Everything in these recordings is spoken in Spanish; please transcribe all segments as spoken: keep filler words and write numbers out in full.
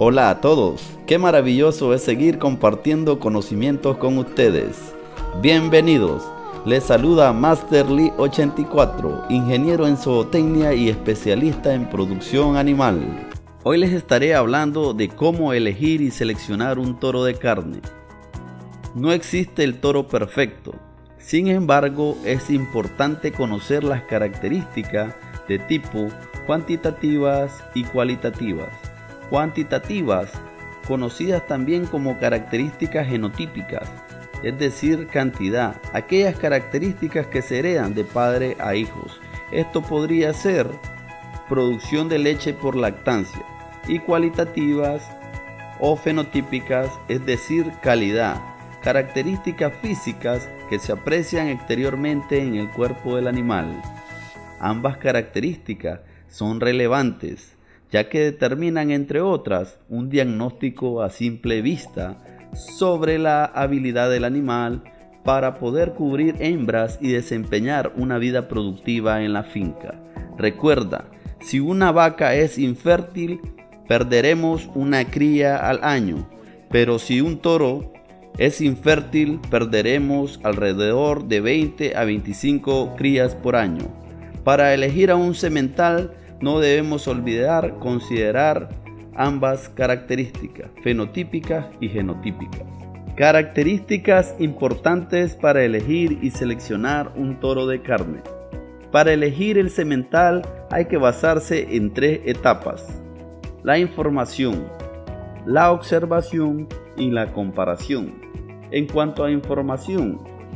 Hola a todos, qué maravilloso es seguir compartiendo conocimientos con ustedes. Bienvenidos, les saluda Master Lee ochenta y cuatro, ingeniero en zootecnia y especialista en producción animal. Hoy les estaré hablando de cómo elegir y seleccionar un toro de carne. No existe el toro perfecto, sin embargo es importante conocer las características de tipo cuantitativas y cualitativas. Cuantitativas, conocidas también como características genotípicas, es decir, cantidad, aquellas características que se heredan de padre a hijos. Esto podría ser producción de leche por lactancia. Y cualitativas o fenotípicas, es decir, calidad, características físicas que se aprecian exteriormente en el cuerpo del animal. Ambas características son relevantes, ya que determinan, entre otras, un diagnóstico a simple vista sobre la habilidad del animal para poder cubrir hembras y desempeñar una vida productiva en la finca. Recuerda, si una vaca es infértil, perderemos una cría al año, pero si un toro es infértil, perderemos alrededor de veinte a veinticinco crías por año. Para elegir a un semental, no debemos olvidar considerar ambas características, fenotípicas y genotípicas. Características importantes para elegir y seleccionar un toro de carne. Para elegir el semental hay que basarse en tres etapas: la información, la observación y la comparación. En cuanto a información,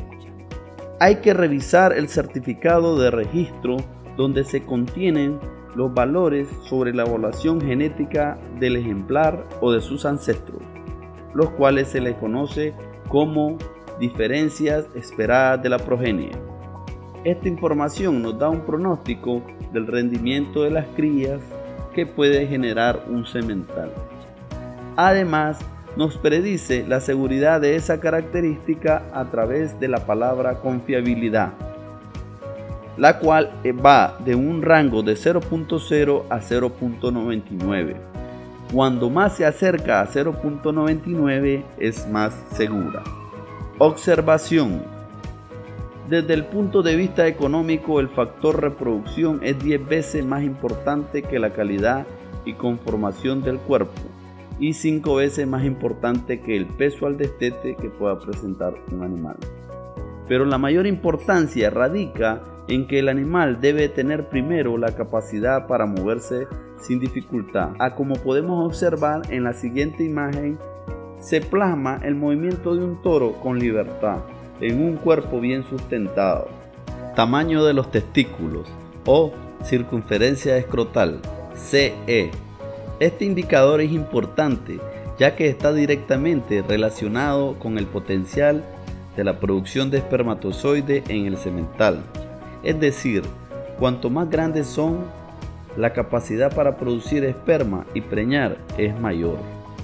hay que revisar el certificado de registro donde se contienen los valores sobre la evaluación genética del ejemplar o de sus ancestros, los cuales se le conoce como diferencias esperadas de la progenie. Esta información nos da un pronóstico del rendimiento de las crías que puede generar un semental. Además, nos predice la seguridad de esa característica a través de la palabra confiabilidad, la cual va de un rango de cero punto cero a cero punto noventa y nueve. Cuando más se acerca a cero punto noventa y nueve es más segura. Observación. Desde el punto de vista económico, el factor reproducción es diez veces más importante que la calidad y conformación del cuerpo, y cinco veces más importante que el peso al destete que pueda presentar un animal. Pero la mayor importancia radica en que el animal debe tener primero la capacidad para moverse sin dificultad. A como podemos observar en la siguiente imagen, se plasma el movimiento de un toro con libertad en un cuerpo bien sustentado. Tamaño de los testículos o circunferencia escrotal, C E. Este indicador es importante ya que está directamente relacionado con el potencial de la producción de espermatozoide en el semental. Es decir, cuanto más grandes son, la capacidad para producir esperma y preñar es mayor.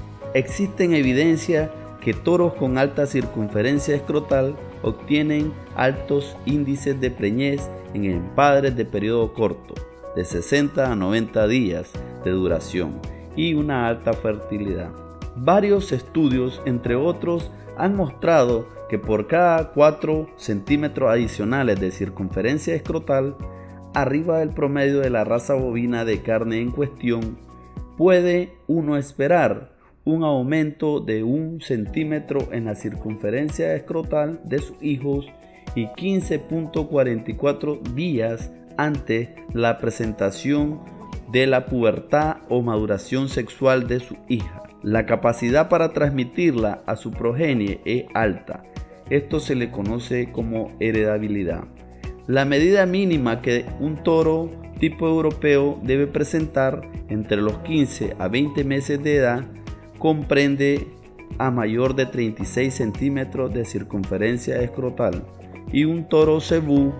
Existen evidencias que toros con alta circunferencia escrotal obtienen altos índices de preñez en empadres de periodo corto, de sesenta a noventa días de duración, y una alta fertilidad. Varios estudios, entre otros, han mostrado que por cada cuatro centímetros adicionales de circunferencia escrotal, arriba del promedio de la raza bovina de carne en cuestión, puede uno esperar un aumento de un centímetro en la circunferencia escrotal de sus hijos y quince punto cuarenta y cuatro días antes la presentación de la pubertad o maduración sexual de su hija. La capacidad para transmitirla a su progenie es alta. Esto se le conoce como heredabilidad. La medida mínima que un toro tipo europeo debe presentar entre los quince a veinte meses de edad comprende a mayor de treinta y seis centímetros de circunferencia escrotal, y un toro cebú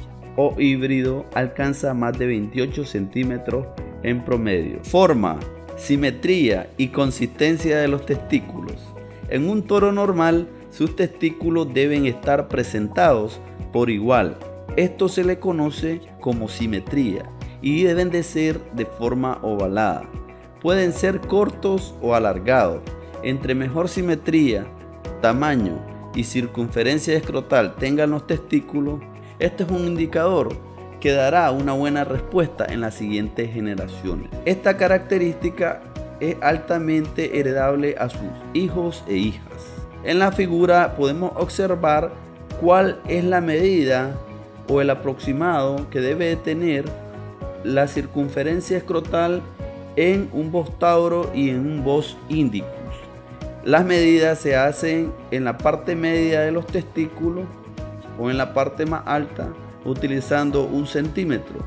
o híbrido alcanza más de veintiocho centímetros en promedio. Forma, simetría y consistencia de los testículos. En un toro normal, sus testículos deben estar presentados por igual. Esto se le conoce como simetría y deben de ser de forma ovalada. pueden ser cortos o alargados. Entre mejor simetría, tamaño y circunferencia escrotal tengan los testículos, este es un indicador que dará una buena respuesta en las siguientes generaciones. Esta característica es altamente heredable a sus hijos e hijas. En la figura podemos observar cuál es la medida o el aproximado que debe tener la circunferencia escrotal en un Bos tauro y en un Bos indicus. Las medidas se hacen en la parte media de los testículos o en la parte más alta utilizando un centímetro.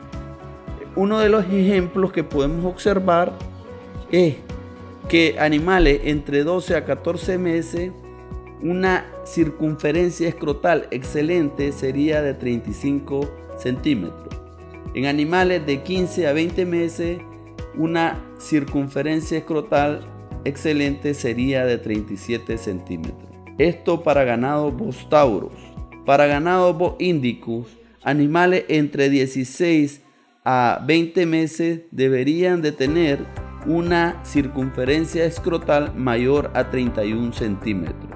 Uno de los ejemplos que podemos observar es que animales entre doce a catorce meses, una circunferencia escrotal excelente sería de treinta y cinco centímetros. En animales de quince a veinte meses, una circunferencia escrotal excelente sería de treinta y siete centímetros. Esto para ganado Bos tauros. Para ganado Bos indicus, animales entre dieciséis a veinte meses deberían de tener una circunferencia escrotal mayor a treinta y un centímetros.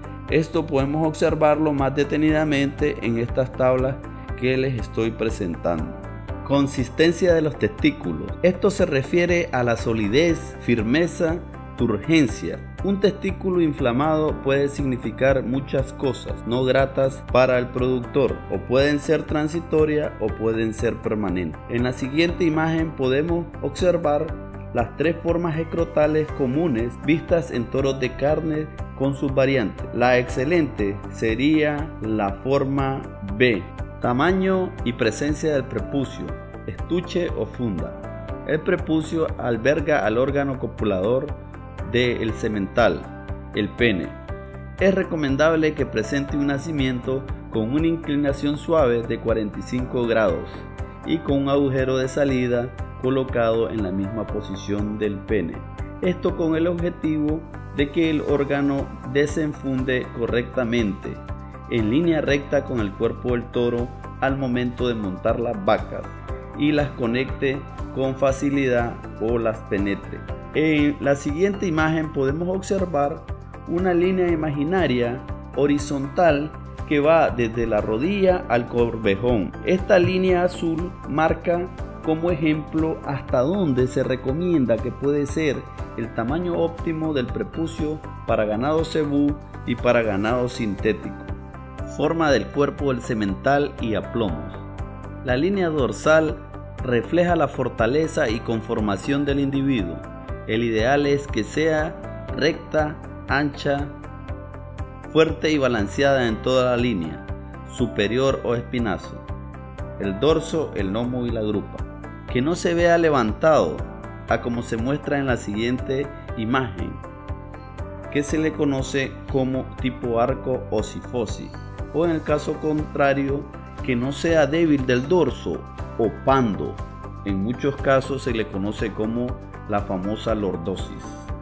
Esto podemos observarlo más detenidamente en estas tablas que les estoy presentando. Consistencia de los testículos. Esto se refiere a la solidez, firmeza, turgencia. Un testículo inflamado puede significar muchas cosas no gratas para el productor, o pueden ser transitorias o pueden ser permanentes. En la siguiente imagen podemos observar las tres formas escrotales comunes vistas en toros de carne con sus variantes. La excelente sería la forma B. Tamaño y presencia del prepucio, estuche o funda. El prepucio alberga al órgano copulador del semental, el pene. Es recomendable que presente un nacimiento con una inclinación suave de cuarenta y cinco grados y con un agujero de salida colocado en la misma posición del pene. Esto con el objetivo de que el órgano desenfunde correctamente en línea recta con el cuerpo del toro al momento de montar las vacas y las conecte con facilidad o las penetre. En la siguiente imagen podemos observar una línea imaginaria horizontal que va desde la rodilla al corvejón. Esta línea azul marca como ejemplo hasta dónde se recomienda que puede ser el tamaño óptimo del prepucio para ganado cebú y para ganado sintético. Forma del cuerpo del semental y aplomos. La línea dorsal refleja la fortaleza y conformación del individuo. El ideal es que sea recta, ancha, fuerte y balanceada en toda la línea, superior o espinazo. El dorso, el lomo y la grupa. Que no se vea levantado, a como se muestra en la siguiente imagen, que se le conoce como tipo arco o sifosis, o en el caso contrario, que no sea débil del dorso o pando. En muchos casos se le conoce como la famosa lordosis.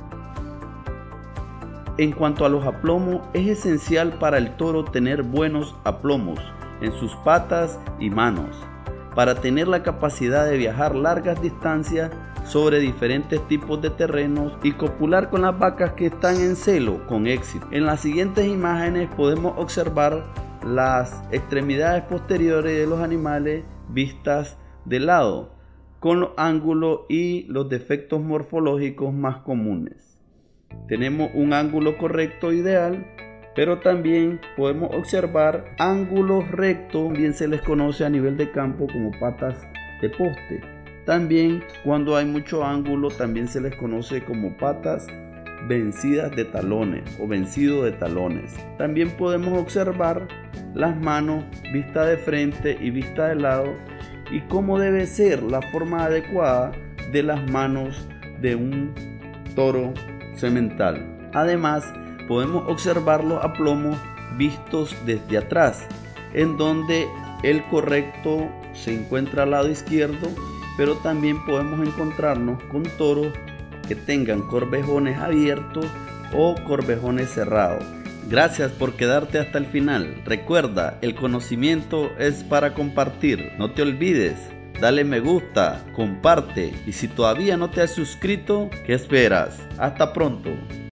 En cuanto a los aplomos, es esencial para el toro tener buenos aplomos en sus patas y manos, para tener la capacidad de viajar largas distancias sobre diferentes tipos de terrenos y copular con las vacas que están en celo con éxito. En las siguientes imágenes podemos observar las extremidades posteriores de los animales vistas de lado, con los ángulos y los defectos morfológicos más comunes. Tenemos un ángulo correcto ideal, pero también podemos observar ángulos rectos, bien se les conoce a nivel de campo como patas de poste. También cuando hay mucho ángulo también se les conoce como patas vencidas de talones o vencido de talones. También podemos observar las manos vista de frente y vista de lado y cómo debe ser la forma adecuada de las manos de un toro semental. Además, podemos observar los aplomos vistos desde atrás, en donde el correcto se encuentra al lado izquierdo, pero también podemos encontrarnos con toros que tengan corvejones abiertos o corvejones cerrados. Gracias por quedarte hasta el final. Recuerda, el conocimiento es para compartir. No te olvides dale me gusta, comparte y si todavía no te has suscrito, ¿qué esperas? Hasta pronto.